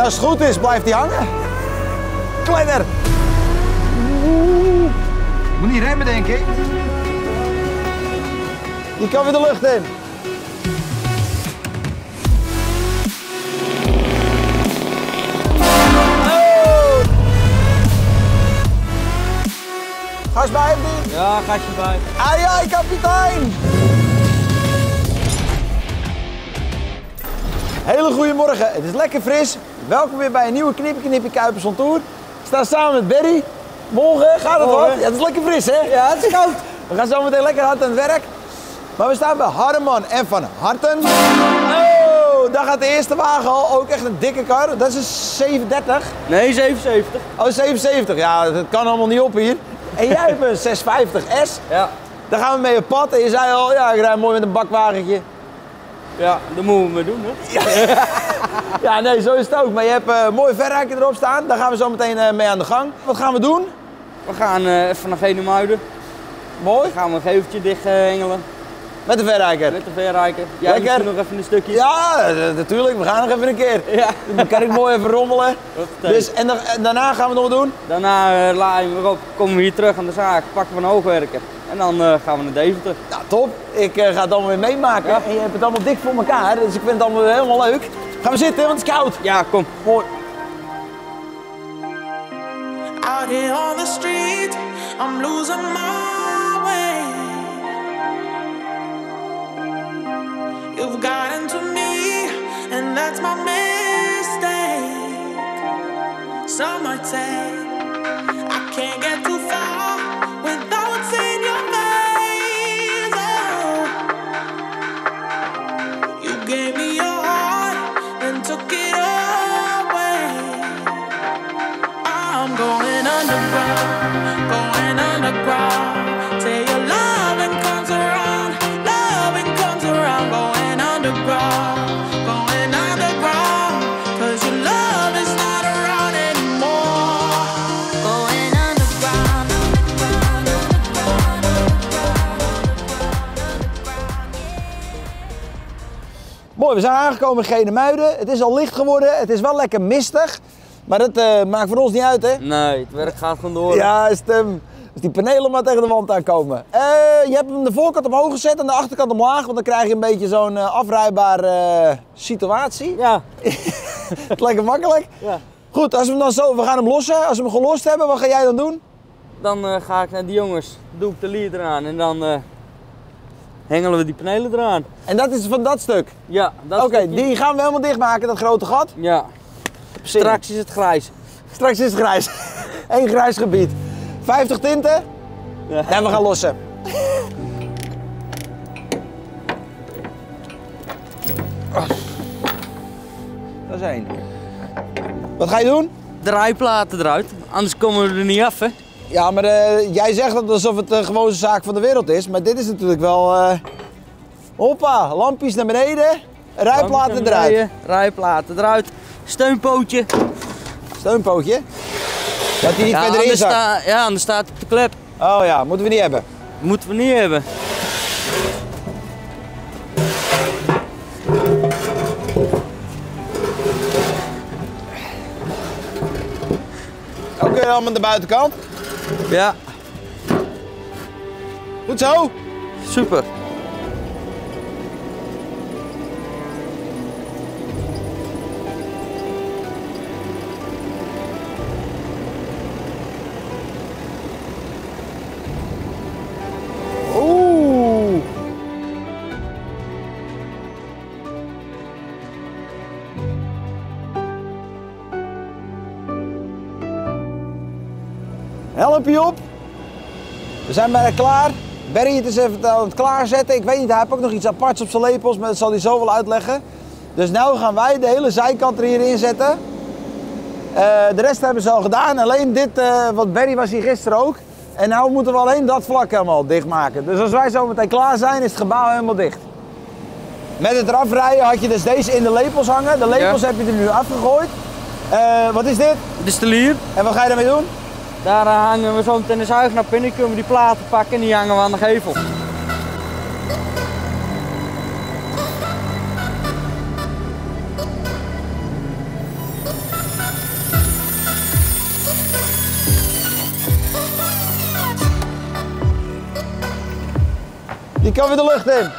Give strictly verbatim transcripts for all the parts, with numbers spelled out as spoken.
En als het goed is, blijft hij hangen. Kledder. Moet niet remmen, denk ik. Die kan weer de lucht in. Oh. Gas bij of niet? Ja, gasje bij. Ai, ai, kapitein! Hele goede morgen, het is lekker fris. Welkom weer bij een nieuwe Knippie Knippie Kuipers on Tour. Ik sta samen met Berry. Morgen gaat het Morgen. wat? Ja, het is lekker fris, hè? Ja, het is koud. We gaan zo meteen lekker hard aan het werk. Maar we staan bij Hardeman en Van Harten. Oh, daar gaat de eerste wagen al. Ook echt een dikke kar. Dat is een zevenendertig. Nee, zevenenzeventig. Oh, zevenenzeventig. Ja, dat kan allemaal niet op hier. En jij hebt een zeshonderdvijftig S. Ja. Daar gaan we mee op pad. En je zei al, ja, ik rijd mooi met een bakwagentje. Ja, dat moeten we mee doen, hè? Ja, nee, zo is het ook. Maar je hebt uh, een mooi verrijker erop staan. Daar gaan we zo meteen uh, mee aan de gang. Wat gaan we doen? We gaan uh, even naar Genemuiden. Mooi. Dan gaan we een geveltje dicht uh, hengelen. Met de verrijker. Met de verrijker. Jij Lekker. doet nog even een stukje. Ja, uh, natuurlijk. We gaan nog even een keer. Ja. Dan kan ik mooi even rommelen. Dus, en, dan, en daarna gaan we nog wat doen? Daarna uh, laaien we op, komen we hier terug aan de zaak, pakken we een hoogwerker. En dan uh, gaan we naar Deventer. Nou, top. Ik uh, ga het allemaal weer meemaken. Ja. En je hebt het allemaal dik voor elkaar. Dus ik vind het allemaal weer helemaal leuk. Gaan we zitten, want het is koud. Ja, kom. Mooi. Out here on the street, I'm losing my way. You've gotten to me, and that's my mistake. Some might say I can't get too far without seeing your face. Oh, you gave me your heart and took it away. I'm going underground, going underground. Say your loving comes around, loving comes around. Going underground, going underground. Cause your love is not around anymore. Going underground, underground, underground, underground, yeah. Mooi, we zijn aangekomen in Genemuiden. Het is al licht geworden. Het is wel lekker mistig. Maar dat uh, maakt voor ons niet uit, hè? Nee, het werk gaat gewoon door. Ja, is het, um, als die panelen maar tegen de wand aankomen. Uh, je hebt hem de voorkant omhoog gezet en de achterkant omlaag, want dan krijg je een beetje zo'n uh, afrijbare uh, situatie. Ja. Het lekker makkelijk. Ja. Goed, als we hem dan zo, we gaan hem lossen. Als we hem gelost hebben, wat ga jij dan doen? Dan uh, ga ik naar die jongens, doe ik de lier eraan en dan uh, hengelen we die panelen eraan. En dat is van dat stuk? Ja, dat Oké, stukje. die gaan we helemaal dichtmaken, dat grote gat. Ja. Straks is het grijs. Straks is het grijs. Eén grijs gebied. vijftig tinten. Ja. En we gaan lossen. Dat is één. Wat ga je doen? De rijplaten eruit, anders komen we er niet af, hè? Ja, maar uh, jij zegt dat alsof het de gewoonste zaak van de wereld is. Maar dit is natuurlijk wel... Uh... Hoppa, lampjes naar beneden. Rijplaten eruit. Rijplaten eruit. Steunpootje. Steunpootje. Dat die niet Ja, verder in anders zakt. sta, ja, anders staat het op de klep. Oh ja, moeten we niet hebben. Moeten we niet hebben. Ook allemaal aan de buitenkant. Ja, Goed zo. super. Oeh. Helmpje op. We zijn bijna klaar. Berry het is even aan het klaarzetten. Ik weet niet, hij heeft ook nog iets aparts op zijn lepels, maar dat zal hij zo wel uitleggen. Dus nu gaan wij de hele zijkant er hierin zetten. Uh, de rest hebben ze al gedaan. Alleen dit, uh, wat Berry was hier gisteren ook. En nu moeten we alleen dat vlak helemaal dichtmaken. Dus als wij zo meteen klaar zijn, is het gebouw helemaal dicht. Met het eraf rijden had je dus deze in de lepels hangen. De lepels Ja. heb je er nu afgegooid. Uh, wat is dit? Dit is de lier. En wat ga je daarmee doen? Daar uh, hangen we zo meteen de zuignap in. Dan kunnen we die platen pakken en die hangen we aan de gevel. Die kan weer de lucht in.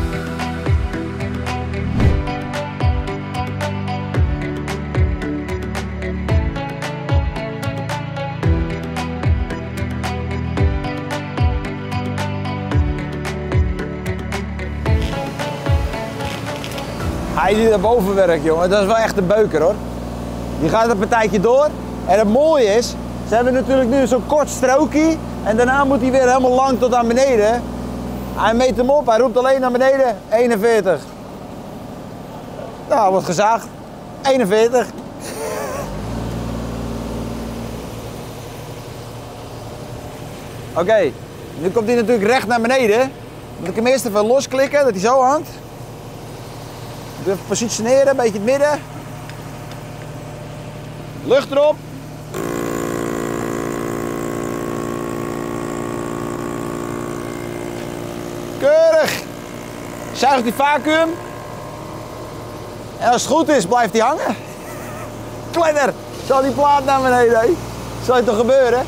Hij die daar boven werkt, jongen, dat is wel echt een beuker, hoor. Die gaat een partijtje door. En het mooie is, ze hebben natuurlijk nu zo'n kort strookje. En daarna moet hij weer helemaal lang tot aan beneden. Hij meet hem op, hij roept alleen naar beneden, eenenveertig. Nou, wordt gezaagd. eenenveertig. Oké, okay, nu komt hij natuurlijk recht naar beneden. Moet ik hem eerst even losklikken, dat hij zo hangt. Even positioneren, een beetje het midden. Lucht erop. Keurig. Zuigt die vacuüm. En als het goed is, blijft hij hangen. Kleiner. Zal die plaat naar beneden, hé? Zal het toch gebeuren?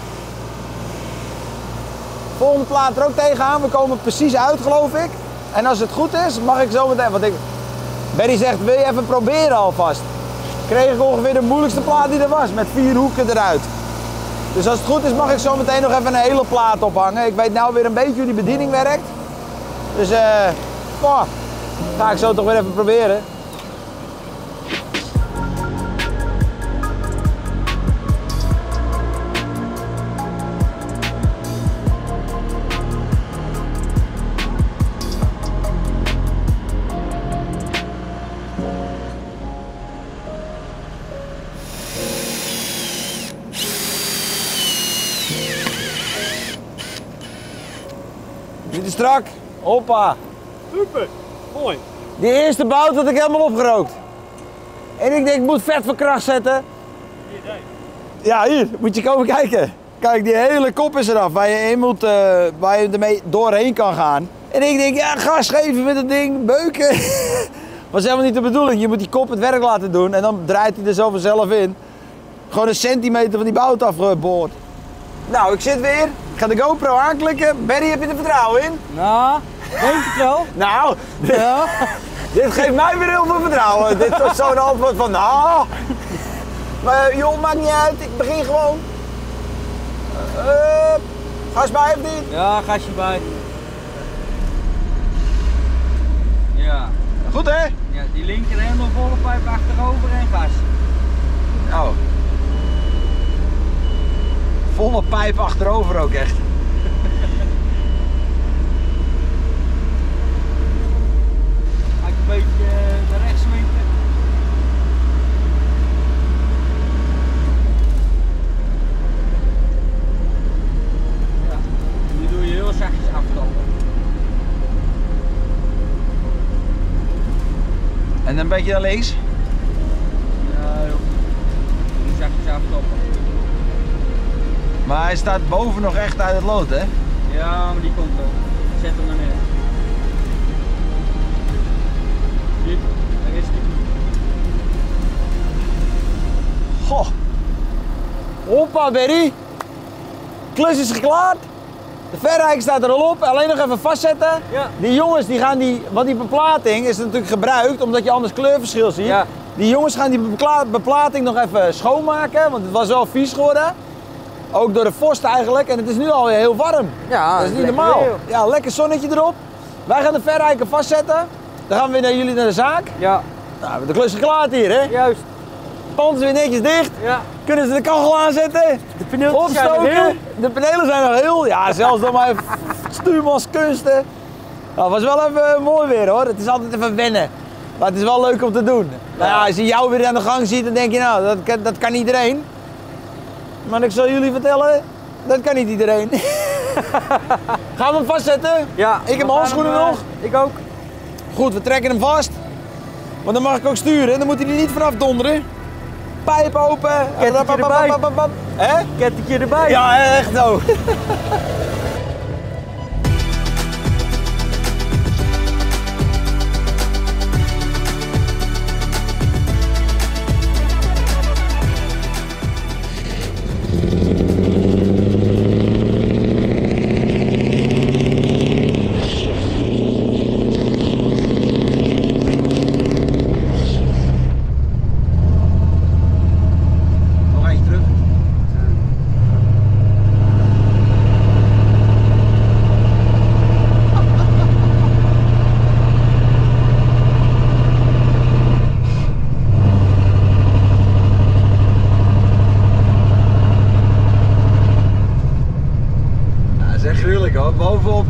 Volgende plaat er ook tegenaan. We komen precies uit, geloof ik. En als het goed is, mag ik zo meteen... Want ik... Barry zegt, wil je even proberen alvast? Kreeg ik ongeveer de moeilijkste plaat die er was, met vier hoeken eruit. Dus als het goed is, mag ik zo meteen nog even een hele plaat ophangen. Ik weet nou weer een beetje hoe die bediening werkt. Dus eh, uh, ga ik zo toch weer even proberen. Zit hij strak? Hoppa. Super, mooi. Die eerste bout had ik helemaal opgerookt. En ik denk, ik moet vet van kracht zetten. Hier, ja, hier, moet je komen kijken. Kijk, die hele kop is eraf, waar je, in moet, uh, waar je ermee doorheen kan gaan. En ik denk, ja, gas geven met het ding, beuken. Was helemaal niet de bedoeling. Je moet die kop het werk laten doen en dan draait hij er zo vanzelf in. Gewoon een centimeter van die bout afgeboord. Nou, ik zit weer. Ik ga de GoPro aanklikken. Barry, heb je er vertrouwen in? Nou, denk het wel. Nou, dit, Ja. dit geeft mij weer heel veel vertrouwen. Dit was zo'n antwoord van, nou. Maar joh, maakt niet uit. Ik begin gewoon. Uh, gas bij of niet? Ja, gasje bij. Ja. Goed hè? Ja, die linker helemaal volle pijp achterover en gas. Oh. Volle pijp achterover ook echt. Ga ik een beetje naar rechts swingen. Ja, nu doe je heel zachtjes aftoppen. En dan een beetje naar links. Ja, joh. Nu zachtjes aftoppen. Maar hij staat boven nog echt uit het lood, hè? Ja, maar die komt wel. Zet hem naar neer. Hier, daar is die. Goh. Hoppa, Barry. Klus is geklaard. De verrijker staat er al op. Alleen nog even vastzetten. Ja. Die jongens die gaan die, want die beplating is natuurlijk gebruikt omdat je anders kleurverschil ziet. Ja. Die jongens gaan die bepla- beplating nog even schoonmaken, want het was wel vies geworden. Ook door de vorst eigenlijk. En het is nu alweer heel warm. Ja, dat is niet normaal. Weer, ja, lekker zonnetje erop. Wij gaan de verrijker vastzetten. Dan gaan we weer naar jullie naar de zaak. ja, Nou, de klus is geklaard hier, hè? juist. Het pand is weer netjes dicht. Ja. Kunnen ze de kachel aanzetten? De paneeltjes zijn er heel. Opstoken. De panelen zijn nog heel. Ja, zelfs door mijn stuurmanskunsten. Nou, het was wel even mooi weer hoor. Het is altijd even wennen. Maar het is wel leuk om te doen. Nou ja, als je jou weer aan de gang ziet, dan denk je nou, dat kan, dat kan iedereen. Maar ik zal jullie vertellen, dat kan niet iedereen. Gaan we hem vastzetten? Ja. Ik heb we mijn handschoenen gaan hem, nog. eh, Ik ook. Goed, we trekken hem vast. Want dan mag ik ook sturen. Dan moet hij er niet vanaf donderen. Pijp open. Kettingje erbij. Hè? Kettingje erbij. Ja, echt zo.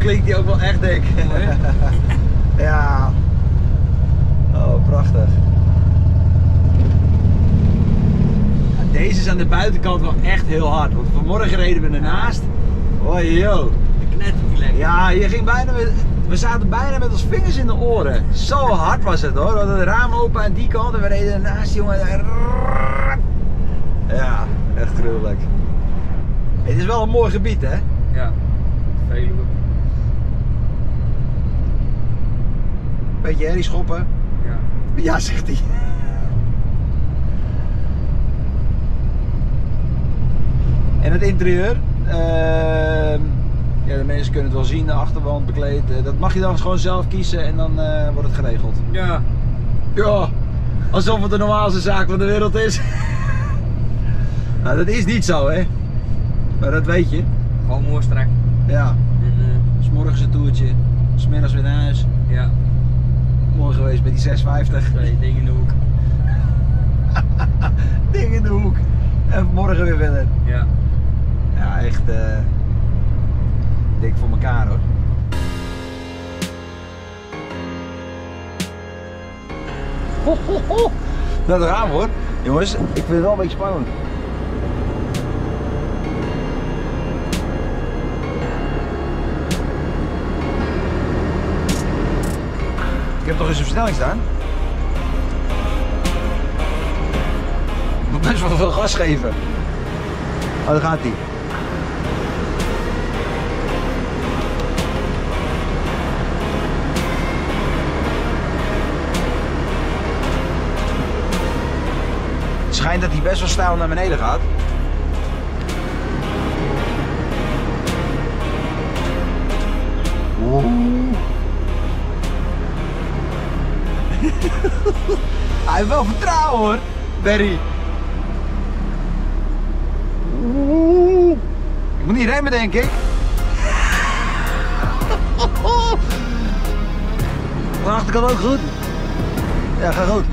klinkt hij ook wel echt dik. Mooi, hè? Ja. Oh, prachtig. Ja, deze is aan de buitenkant wel echt heel hard. Want vanmorgen reden we ernaast. Oh joh. Net niet lekker. Ja, je ging bijna met, we zaten bijna met ons vingers in de oren. Zo hard was het hoor. We hadden het raam open aan die kant en we reden ernaast, jongen. Ja, echt gruwelijk. Het is wel een mooi gebied, hè? Ja, Veluwe. Beetje herrie schoppen. Ja. Ja, zegt hij. En het interieur. Uh, ja, de mensen kunnen het wel zien, de achterwand bekleed. Uh, dat mag je dan gewoon zelf kiezen en dan uh, wordt het geregeld. Ja. Ja, alsof het de normaalste zaak van de wereld is. Nou, dat is niet zo, hè. Maar dat weet je. Gewoon mooi strak. Ja. En, uh, 's morgens een toertje, 's middags weer naar huis. ja. Mooi geweest met die zesvijftig. Twee dingen in de hoek. Ding in de hoek. En morgen weer verder. Ja. Ja, echt uh, dik voor elkaar hoor. Ho, ho, ho. Nou, daar gaan we hoor. Jongens, ik vind het wel een beetje spannend. Ik heb toch eens een versnelling staan? Ik moet best wel veel gas geven. Oh, daar gaat hij. Het schijnt dat hij best wel stijl naar beneden gaat. Oeh. Hij heeft wel vertrouwen hoor, Barry. Oeh. Ik moet niet remmen denk ik. De achterkant ook goed. Ja, gaat goed.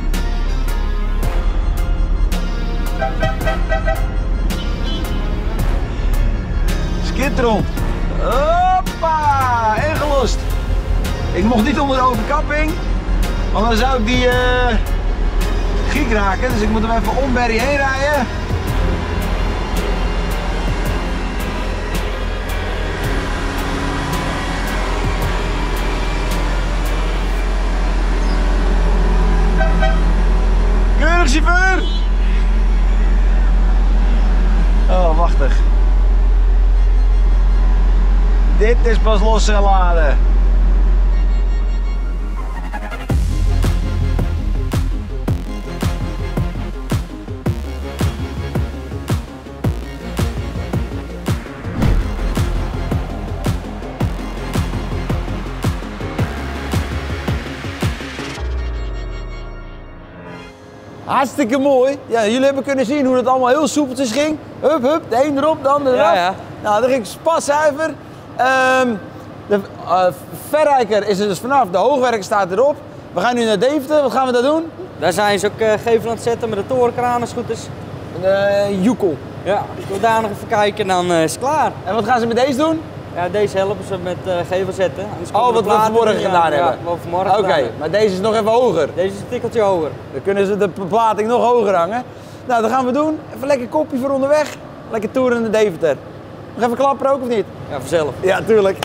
Skid rond. Hoppa, ingelost. Ik mocht niet onder de overkapping, want dan zou ik die uh, giek raken. Dus ik moet hem even om Barry heen rijden. Keurig chauffeur! Oh, wachtig. Dit is pas los en laden. Hartstikke mooi. Ja, jullie hebben kunnen zien hoe het allemaal heel soepeltjes ging. Hup, hup, de een erop, de ander eraf. Ja, ja. Nou, dat ging spaszuiver. Um, de uh, verrijker is er dus vanaf, de hoogwerker staat erop. We gaan nu naar Deventer, wat gaan we daar doen? Daar zijn ze ook uh, gevel aan het zetten met de torenkraan als het goed is. De Joekel. Ja, ik wil daar nog even kijken en dan uh, is het klaar. En wat gaan ze met deze doen? Ja, deze helpen ze met uh, gevel zetten. Oh, wat we vanmorgen gedaan hebben? Ja, wat we vanmorgen Oké, gedaan okay, maar deze is nog even hoger. Deze is een tikkeltje hoger. Dan kunnen ze de plating nog hoger hangen. Nou, dat gaan we doen. Even lekker kopje voor onderweg. Lekker toeren in de Deventer. Nog even klappen ook of niet? Ja, vanzelf. Ja, tuurlijk.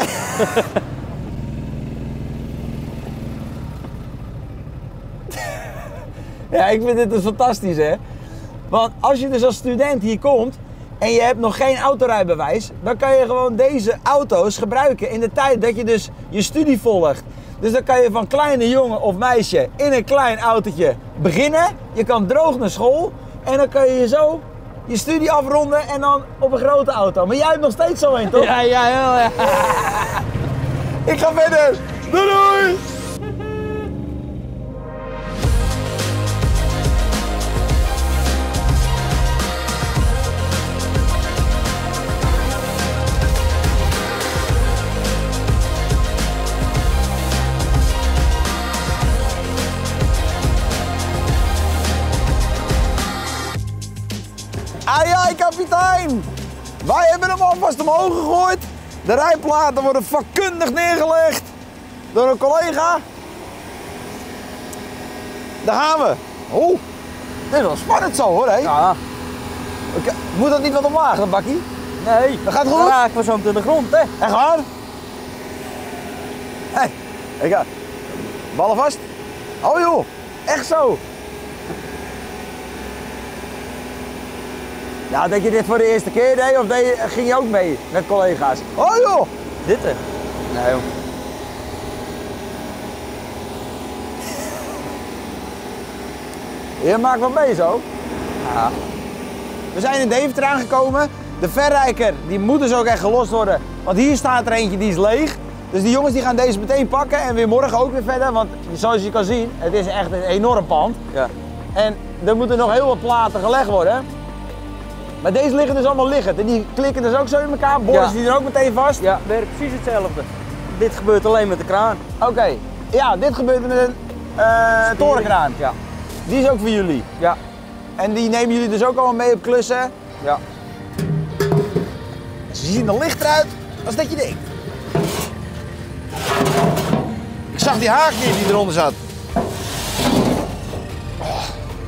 Ja, ik vind dit dus fantastisch, hè. Want als je dus als student hier komt en je hebt nog geen autorijbewijs, dan kan je gewoon deze auto's gebruiken in de tijd dat je dus je studie volgt. Dus dan kan je van kleine jongen of meisje in een klein autootje beginnen. Je kan droog naar school en dan kan je zo je studie afronden en dan op een grote auto. Maar jij hebt nog steeds zo een, toch? Ja, ja, ja. ja. Ik ga verder. Doei doei! Ai ai kapitein! Wij hebben hem alvast omhoog gegooid De rijplaten worden vakkundig neergelegd door een collega. Daar gaan we. Oeh, dit is wel spannend zo hoor, hé. Ja. Oké, moet dat niet wat omlaag, dat bakkie? Nee, Dat gaat goed? Dan raken we zo meteen de grond, hè. Echt waar? Hé, hey, ik ga. Ballen vast. Oh joh, echt zo. Nou, denk je dit voor de eerste keer deed of deed je, ging je ook mee met collega's? Oh joh. Dit hè? Nee, joh. Je maakt wat mee zo. Ja. We zijn in Deventer aangekomen. De verrijker, die moet dus ook echt gelost worden. Want hier staat er eentje die is leeg. Dus die jongens die gaan deze meteen pakken en weer morgen ook weer verder. Want zoals je kan zien, het is echt een enorm pand. Ja. En er moeten nog heel wat platen gelegd worden. Maar deze liggen dus allemaal liggend. En die klikken dus ook zo in elkaar. Boren ze die er ook meteen vast? Ja, werkt precies hetzelfde. Dit gebeurt alleen met de kraan. Oké. Okay. Ja, dit gebeurt met een uh, torenkraan. Ja. Die is ook voor jullie. Ja. En die nemen jullie dus ook allemaal mee op klussen? Ja. Ze zien er lichter uit als dat je denkt. Ik zag die haak niet die eronder zat. Oh.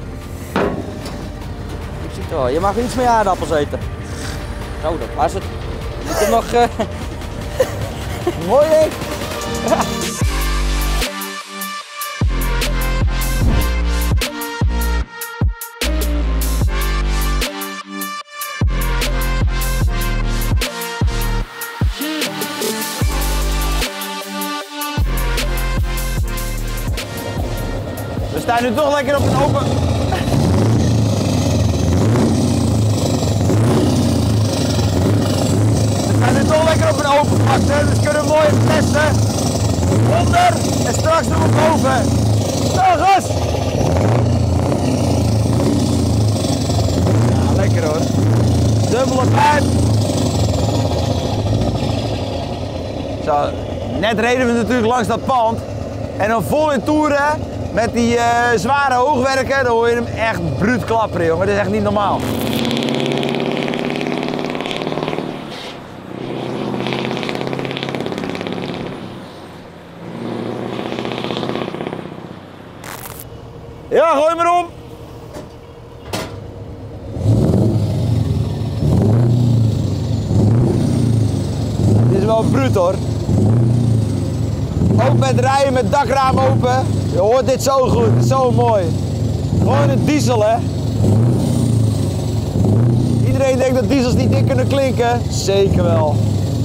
Ik zie het wel. Je mag iets meer aardappels eten. Zo, dat was het. Ik heb nog... Uh... Mooi hè? Ja. We staan nu toch lekker op een open... We staan nu toch lekker op een open vlakte, dus kunnen we mooi even testen. Onder en straks doen we boven. Zo, gas! Ja, lekker hoor. Dubbele pijp. Zo, net reden we natuurlijk langs dat pand. En dan vol in toeren. Met die uh, zware hoogwerken, dan hoor je hem echt bruut klapperen, jongen. Dat is echt niet normaal. Ja, gooi maar om. Dit is wel bruut hoor. Ook met rijden met dakraam open. Je hoort dit zo goed, zo mooi. Gewoon een diesel hè. Iedereen denkt dat diesels niet dik kunnen klinken. Zeker wel.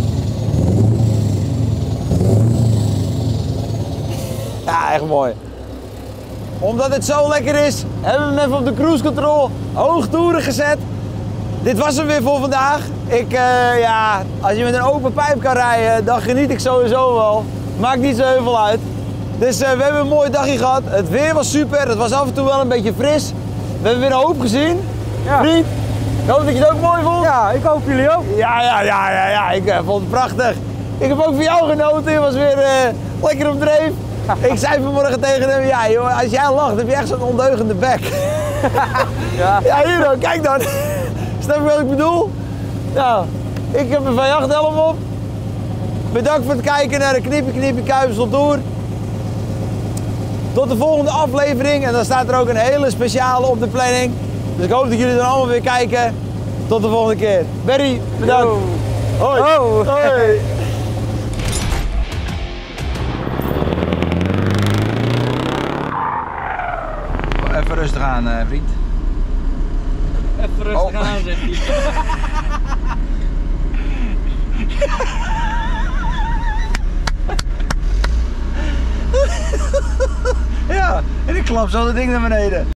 Ja, echt mooi. Omdat het zo lekker is, hebben we hem even op de cruise control hoog toeren gezet. Dit was hem weer voor vandaag. Ik, uh, ja, als je met een open pijp kan rijden, dan geniet ik sowieso wel. Maakt niet zo heel veel uit. Dus uh, we hebben een mooi dagje gehad. Het weer was super. Het was af en toe wel een beetje fris. We hebben weer een hoop gezien. Ja. Vriend, ik hoop dat je het ook mooi vond. Ja, ik hoop jullie ook. Ja, ja, ja, ja, ja. Ik uh, vond het prachtig. Ik heb ook van jou genoten. Je was weer uh, lekker op dreef. Ik zei vanmorgen tegen hem, ja joh, als jij lacht, heb je echt zo'n ondeugende bek. Ja. Ja, hier dan, kijk dan. Snap je wat ik bedoel? Nou, ik heb een Van Jacht helm op. Bedankt voor het kijken naar de Knippie Knippie Kuipsel Tour. Tot de volgende aflevering. En dan staat er ook een hele speciale op de planning. Dus ik hoop dat jullie dan allemaal weer kijken. Tot de volgende keer. Berry, bedankt. Yo. Hoi. Oh. Hoi. Even rustig aan, uh, vriend. Even rustig Oh. aan, zegt hij. Ja, en ik klap zo dat ding naar beneden.